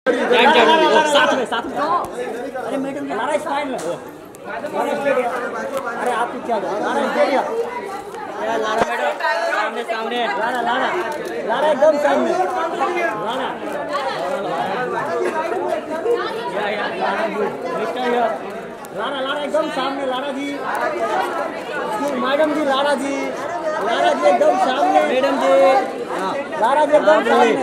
साथ में अरे मैडम लारा स्टाइल में अरे आप क्या लारा स्टेडियम लारा मैडम सामने सामने लारा लारा लारा एकदम सामने लारा लारा लारा एकदम सामने लारा जी मैडम जी लारा जी एकदम सामने मैडम जी लारा जी एकदम सामने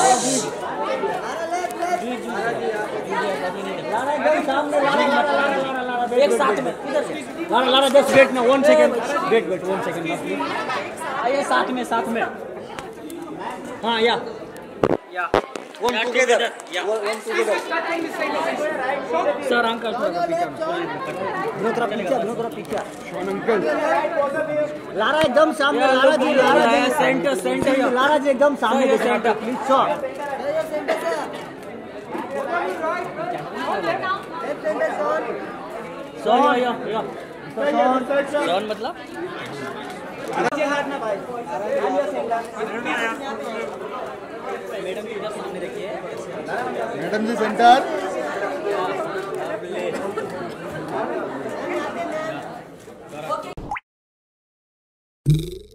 लारा एकदम सामने लारा एक साथ में इधर से लारा जस्ट वेट ना 1 सेकंड वेट 1 सेकंड आइए साथ में हाँ या one together सर अंकल थोड़ा पीछे अंकल लारा एकदम सामने लारा जी सेंटर लारा जी एकदम सामने सेंटर प्लीज सोन मतलब मैडम जी इधर सामने देखिए मैडम जी सेंटर